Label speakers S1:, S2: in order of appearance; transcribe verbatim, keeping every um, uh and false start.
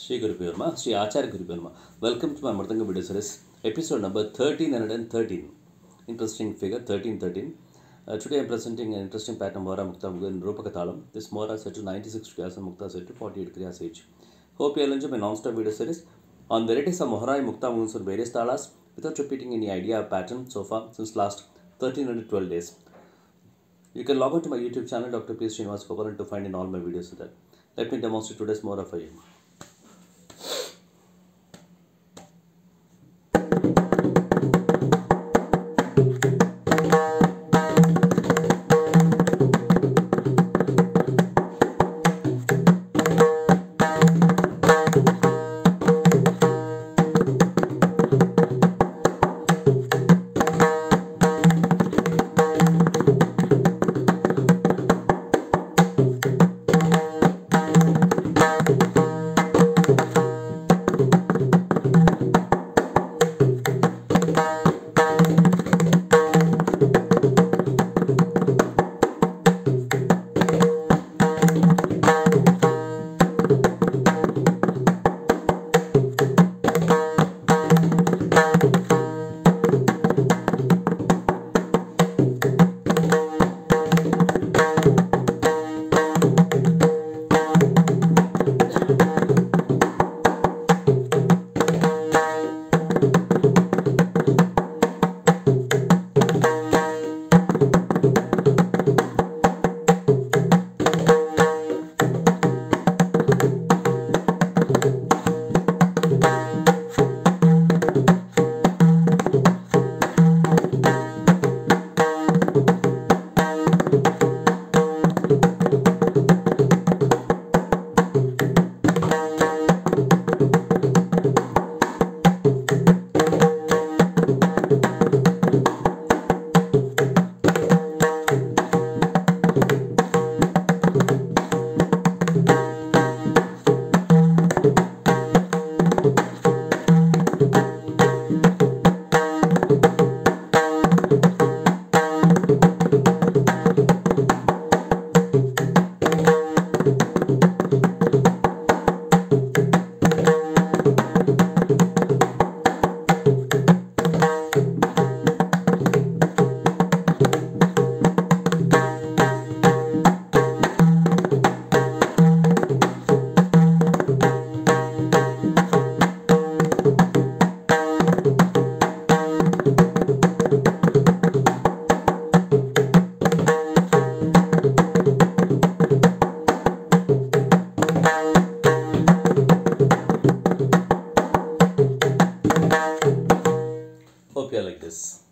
S1: Shri Guru Namaha, Shri Acharya Guru Namaha. Welcome to my mridangam video series, episode number thirteen thirteen. Interesting figure, thirteen thirteen. Uh, today I am presenting an interesting pattern Mora Mukta in Rupakatalam. This Mora set to ninety-six kriyas and Mukta set to forty-eight kriyas each. Hope you all enjoy my non-stop video series on varieties of Mohara and Mukta moves on various talas without repeating any idea or pattern so far since last thirteen twelve days. You can log on to my YouTube channel Doctor P. Srinivasa Gopalan to find in all my videos there. Let me demonstrate today's Mora for you. Hope you are like this.